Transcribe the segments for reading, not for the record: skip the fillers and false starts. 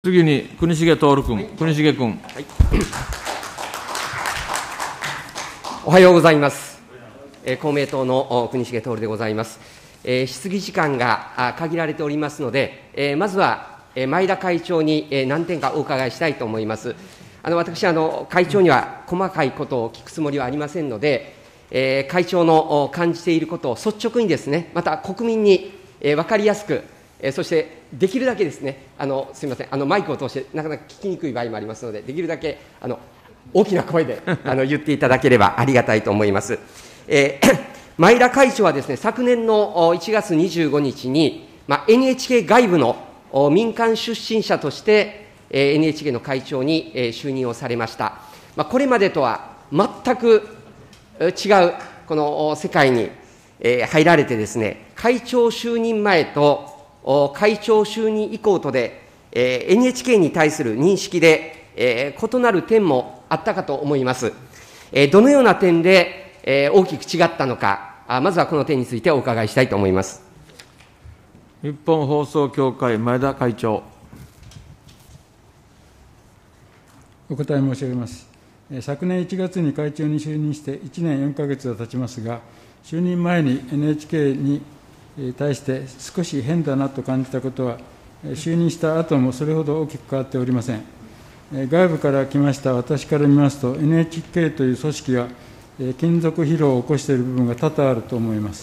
次に国重徹君、国重君。はい、 おはようございます。公明党の国重徹でございます。質疑時間が限られておりますので、まずは前田会長に何点かお伺いしたいと思います。私、会長には細かいことを聞くつもりはありませんので、会長の感じていることを率直にですね、また国民に分かりやすく、そしてできるだけですね、すみません、マイクを通してなかなか聞きにくい場合もありますので、できるだけ大きな声で言っていただければありがたいと思います。前田会長はですね、昨年の1月25日に、NHK 外部の民間出身者として、NHK の会長に就任をされました。これまでとは全く違うこの世界に入られてですね、会長就任前と会長就任以降とで、NHK に対する認識で、異なる点もあったかと思います。どのような点で、大きく違ったのか、まずはこの点についてお伺いしたいと思います。 日本放送協会、前田会長。 お答え申し上げます。昨年1月に会長に就任して1年4か月が経ちますが、就任前に NHK に対して少し変だなと感じたことは、就任した後もそれほど大きく変わっておりません。外部から来ました私から見ますと、NHK という組織は金属疲労を起こしている部分が多々あると思います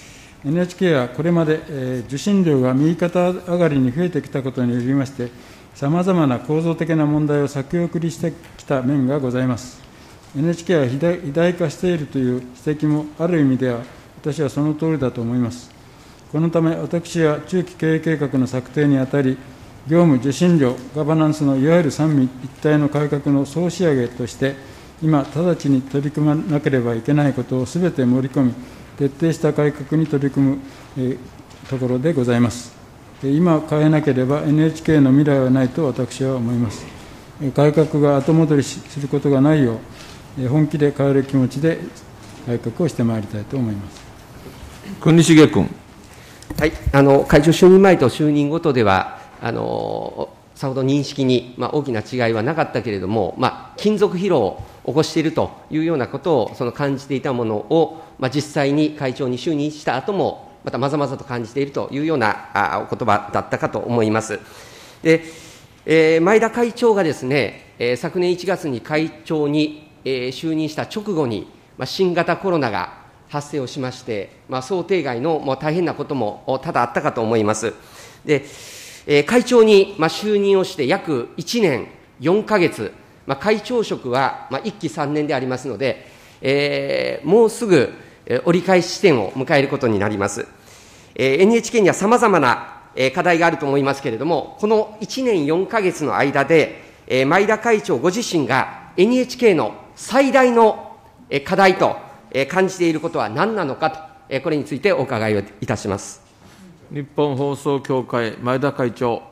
。NHK はこれまで受信料が右肩上がりに増えてきたことによりまして、さまざまな構造的な問題を先送りしてきた面がございます。NHK は肥大化しているという指摘もある意味では、私はその通りだと思います。このため、私は中期経営計画の策定にあたり、業務、受信料、ガバナンスのいわゆる三位一体の改革の総仕上げとして、今、直ちに取り組まなければいけないことをすべて盛り込み、徹底した改革に取り組むところでございます。今変えなければ NHK の未来はないと私は思います。改革が後戻りすることがないよう、本気で変える気持ちで改革をしてまいりたいと思います。 国重君。 はい、会長就任前と就任後とでは、さほど認識に、大きな違いはなかったけれども、金属疲労を起こしているというようなことを感じていたものを、実際に会長に就任した後も、またまざまざと感じているというようなお言葉だったかと思います。で、前田会長がですね、昨年1月に会長に就任した直後に、新型コロナが発生をしまして、想定外の大変なことも多々あったかと思います。で、会長に就任をして約1年4か月、会長職は1期3年でありますので、もうすぐ折り返し地点を迎えることになります。NHK にはさまざまな課題があると思いますけれども、この1年4か月の間で、前田会長ご自身が NHK の最大の課題と感じていることは何なのかと、これについてお伺いをいたします。 日本放送協会、前田会長。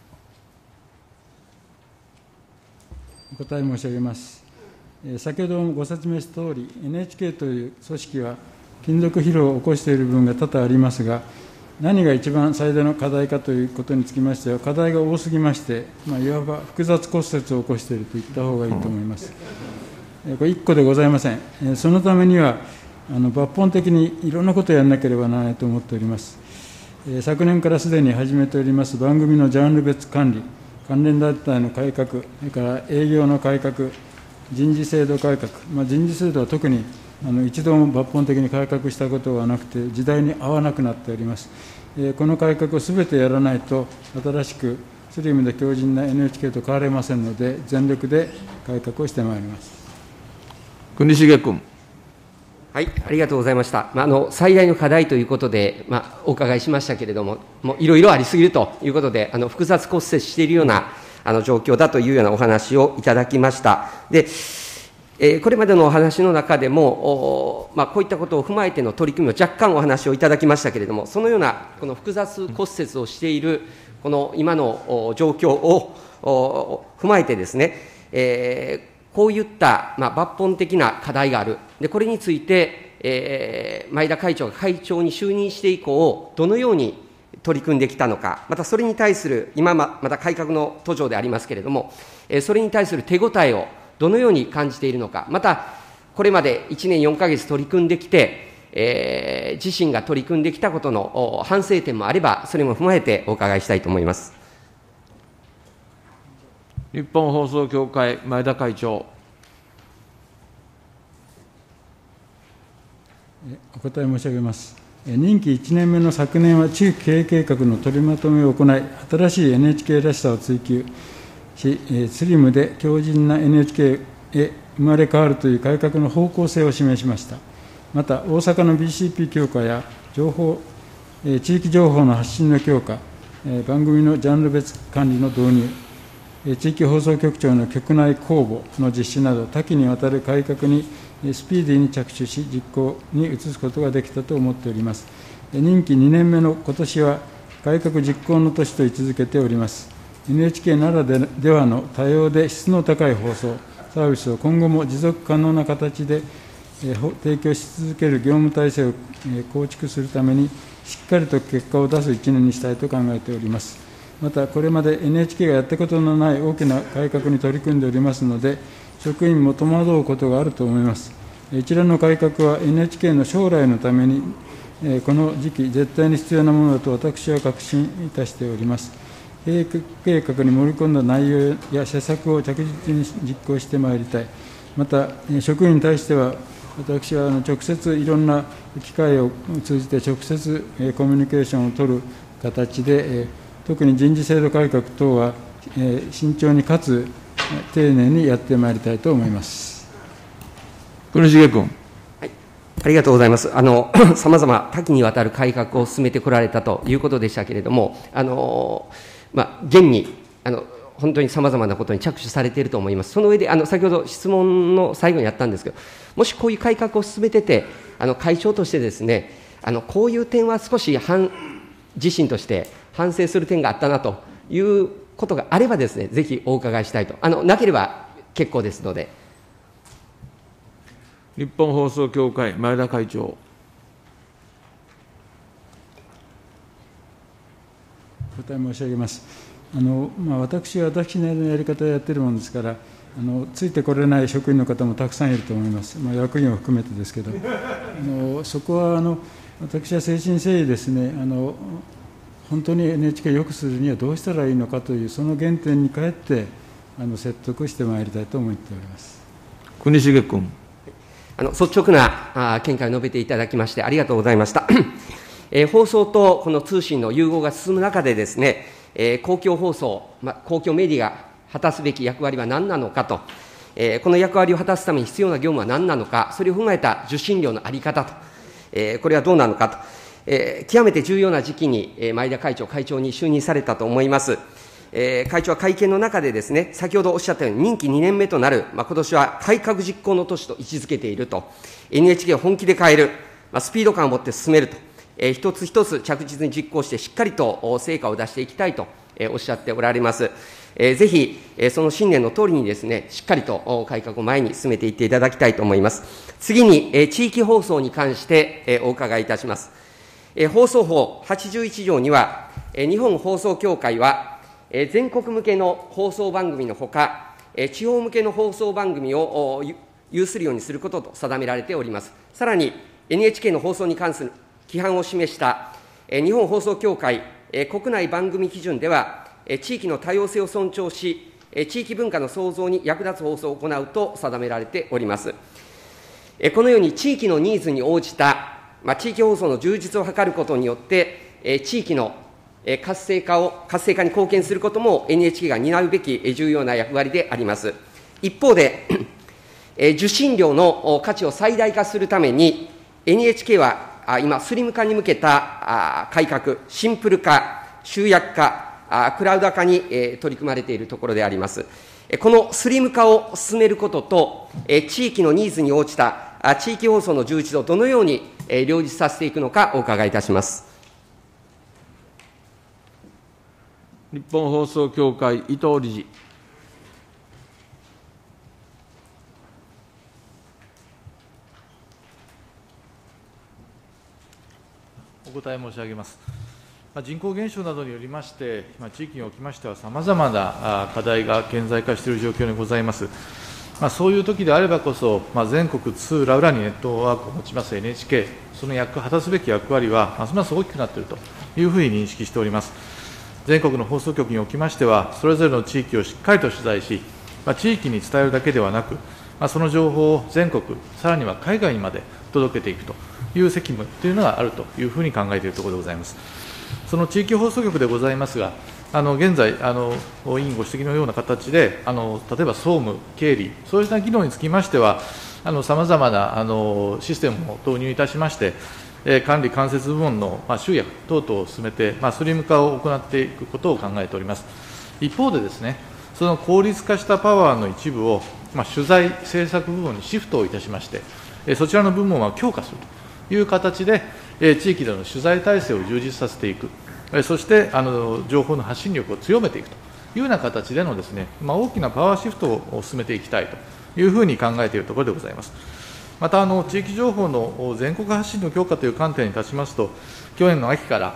お答え申し上げます。先ほどもご説明したとおり、NHK という組織は金属疲労を起こしている部分が多々ありますが、何が一番最大の課題かということにつきましては、課題が多すぎまして、いわば複雑骨折を起こしていると言った方がいいと思います。これ1個でございません。そのためには抜本的にいろんなことをやらなければならないと思っております。昨年からすでに始めております番組のジャンル別管理、関連団体の改革、それから営業の改革、人事制度改革、人事制度は特に一度も抜本的に改革したことはなくて、時代に合わなくなっております。この改革をすべてやらないと、新しくスリムで強靭な NHK と変われませんので、全力で改革をしてまいります。 国重君。 はい、ありがとうございました。最大の課題ということで、お伺いしましたけれども、いろいろありすぎるということで、複雑骨折しているような状況だというようなお話をいただきました。で、これまでのお話の中でも、こういったことを踏まえての取り組みを若干お話をいただきましたけれども、そのようなこの複雑骨折をしているこの今の状況を踏まえてですね、こういった抜本的な課題がある。で、これについて、前田会長が会長に就任して以降、どのように取り組んできたのか、またそれに対する、今また改革の途上でありますけれども、それに対する手応えをどのように感じているのか、また、これまで1年4ヶ月取り組んできて、自身が取り組んできたことの反省点もあれば、それも踏まえてお伺いしたいと思います。 日本放送協会、前田会長。 お答え申し上げます。任期1年目の昨年は中期経営計画の取りまとめを行い、新しい NHK らしさを追求し、スリムで強靭な NHK へ生まれ変わるという改革の方向性を示しました。また、大阪の BCP 強化や地域情報の発信の強化、番組のジャンル別管理の導入、地域放送局長の局内公募の実施など、多岐にわたる改革にスピーディーに着手し、実行に移すことができたと思っております。任期2年目の今年は、改革実行の年と位置づけております。NHK ならではの多様で質の高い放送、サービスを今後も持続可能な形で提供し続ける業務体制を構築するために、しっかりと結果を出す1年にしたいと考えております。また、これまで NHK がやったことのない大きな改革に取り組んでおりますので、職員も戸惑うことがあると思います。一連の改革は NHK の将来のために、この時期、絶対に必要なものだと私は確信いたしております。経営計画に盛り込んだ内容や施策を着実に実行してまいりたい。また、職員に対しては、私は直接いろんな機会を通じて直接コミュニケーションを取る形で、特に人事制度改革等は慎重にかつ丁寧にやってまいりたいと思います。 国重君。 ありがとうございます。さまざま多岐にわたる改革を進めてこられたということでしたけれども、現に本当にさまざまなことに着手されていると思います。その上で先ほど質問の最後にあったんですけど、もしこういう改革を進めてて、会長としてですね、こういう点は少し自身として反省する点があったなということがあればですね、ぜひお伺いしたいと。なければ結構ですので。 日本放送協会、前田会長。 お答え申し上げます。私は私なりのやり方をやっているものですから、ついてこれない職員の方もたくさんいると思います。役員を含めてですけど、そこは私は誠心誠意ですね、本当に NHK を良くするにはどうしたらいいのかという、その原点に帰って説得してまいりたいと思っております。 国重君。 率直な見解を述べていただきましてありがとうございました。放送とこの通信の融合が進む中でですね、公共放送、公共メディアが果たすべき役割は何なのかと、この役割を果たすために必要な業務は何なのか、それを踏まえた受信料の在り方と、これはどうなのかと、極めて重要な時期に前田会長に就任されたと思います。会長は会見の中でですね、先ほどおっしゃったように任期2年目となる、今年は改革実行の年と位置づけていると、NHK を本気で変える、スピード感を持って進めると、一つ一つ着実に実行して、しっかりと成果を出していきたいとおっしゃっておられます。ぜひ、その信念の通りにですね、しっかりと改革を前に進めていっていただきたいと思います。次に、地域放送に関してお伺いいたします。放送法81条には、日本放送協会は、全国向けの放送番組のほか、地方向けの放送番組を有するようにすることと定められております。さらに、NHK の放送に関する規範を示した日本放送協会国内番組基準では、地域の多様性を尊重し、地域文化の創造に役立つ放送を行うと定められております。このように地域のニーズに応じた、地域放送の充実を図ることによって、地域の活性化に貢献することも NHK が担うべき重要な役割であります。一方で、受信料の価値を最大化するために、NHK は今、スリム化に向けた改革、シンプル化、集約化、クラウド化に取り組まれているところであります。このスリム化を進めることと、地域のニーズに応じた地域放送の充実をどのように両立させていくのかお伺いいたします。 日本放送協会、伊藤理事。 お答え申し上げます。 人口減少などによりまして、地域におきましては、さまざまな課題が顕在化している状況にございます。そういう時であればこそ、全国津々浦々にネットワークを持ちます NHK、その果たすべき役割は、ますます大きくなっているというふうに認識しております。全国の放送局におきましては、それぞれの地域をしっかりと取材し、地域に伝えるだけではなく、その情報を全国、さらには海外にまで届けていくという責務というのがあるというふうに考えているところでございます。その地域放送局でございますが、現在、委員ご指摘のような形で、例えば総務、経理、そうした機能につきましては、さまざまなシステムを導入いたしまして、管理監察部門の集約等々を進めて、スリム化を行っていくことを考えております。一方でですね、その効率化したパワーの一部を、取材、制作部門にシフトをいたしまして、そちらの部門は強化するという形で、地域での取材体制を充実させていく、そして情報の発信力を強めていくというような形でのですね、大きなパワーシフトを進めていきたいというふうに考えているところでございます。また地域情報の全国発信の強化という観点に立ちますと、去年の秋から、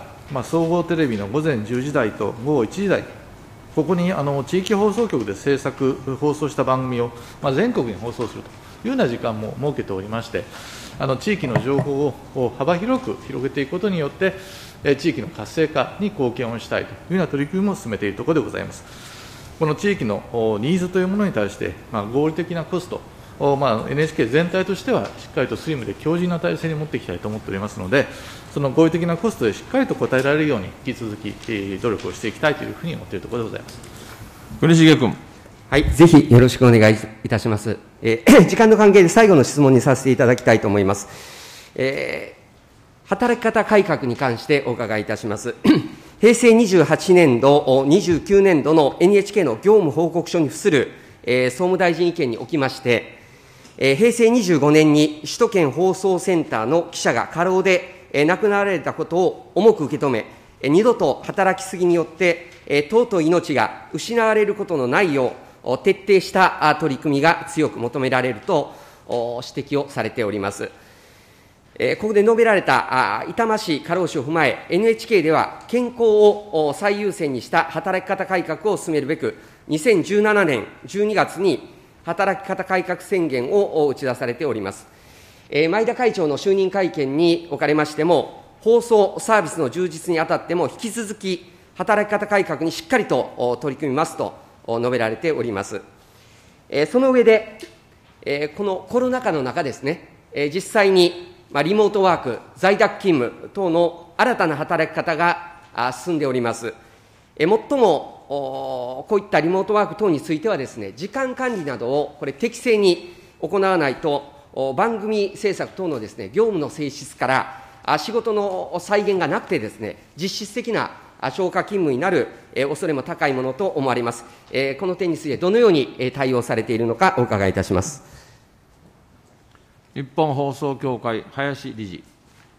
総合テレビの午前10時台と午後1時台、ここに地域放送局で制作、放送した番組を、全国に放送するというような時間も設けておりまして、地域の情報を幅広く広げていくことによって、地域の活性化に貢献をしたいというような取り組みも進めているところでございます。この地域のニーズというものに対して、合理的なコスト、NHK 全体としてはしっかりとスリムで強靭な体制に持っていきたいと思っておりますので、その合理的なコストでしっかりと応えられるように、引き続き努力をしていきたいというふうに思っているところでございます。 国重君。はい、ぜひよろしくお願いいたします。時間の関係で最後の質問にさせていただきたいと思います。働き方改革に関してお伺いいたします。平成28年度、29年度の NHK の業務報告書に付する、総務大臣意見におきまして、平成25年に首都圏放送センターの記者が過労で亡くなられたことを重く受け止め、二度と働きすぎによって、尊い命が失われることのないよう、徹底した取り組みが強く求められると指摘をされております。ここで述べられた痛ましい過労死を踏まえ、NHK では健康を最優先にした働き方改革を進めるべく、2017年12月に働き方改革宣言を打ち出されております。前田会長の就任会見におかれましても、放送・サービスの充実にあたっても、引き続き働き方改革にしっかりと取り組みますと述べられております。その上で、このコロナ禍の中ですね、実際にリモートワーク、在宅勤務等の新たな働き方が進んでおります。最もこういったリモートワーク等についてはですね、時間管理などをこれ適正に行わないと、番組制作等のですね、業務の性質から仕事の再現がなくてですね、実質的な消化勤務になる恐れも高いものと思われます。この点についてどのように対応されているのかお伺いいたします。 日本放送協会、林理事。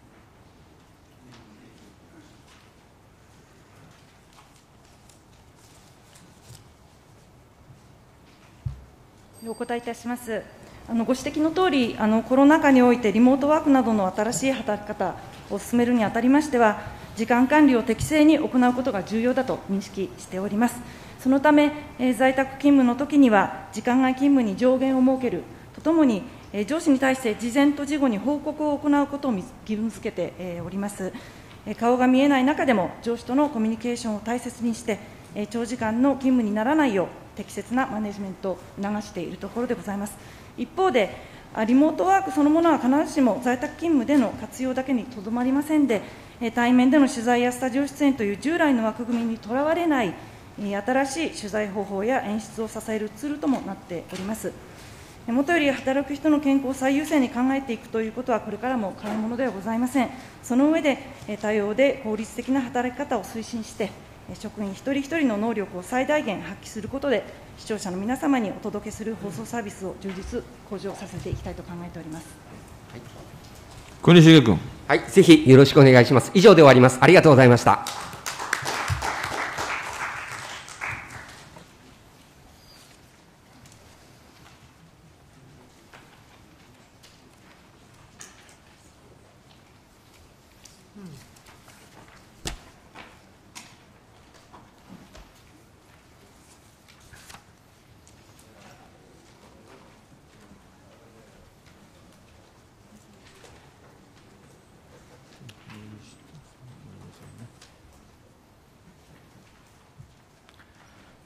お答えいたします。ご指摘のとおり、コロナ禍においてリモートワークなどの新しい働き方を進めるにあたりましては、時間管理を適正に行うことが重要だと認識しております。そのため、在宅勤務のときには、時間外勤務に上限を設けるとともに、上司に対して事前と事後に報告を行うことを義務付けております。顔が見えない中でも、上司とのコミュニケーションを大切にして、長時間の勤務にならないよう、適切なマネジメントを促しているところでございます。一方で、リモートワークそのものは必ずしも在宅勤務での活用だけにとどまりませんで、対面での取材やスタジオ出演という従来の枠組みにとらわれない、新しい取材方法や演出を支えるツールともなっております。もとより働く人の健康を最優先に考えていくということは、これからも変わるものではございません。その上で、多様で効率的な働き方を推進して、職員一人一人の能力を最大限発揮することで、視聴者の皆様にお届けする放送サービスを充実、向上させていきたいと考えております。 国重君。 はい、ぜひよろしくお願いします。以上で終わります。ありがとうございました。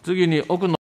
次に奥野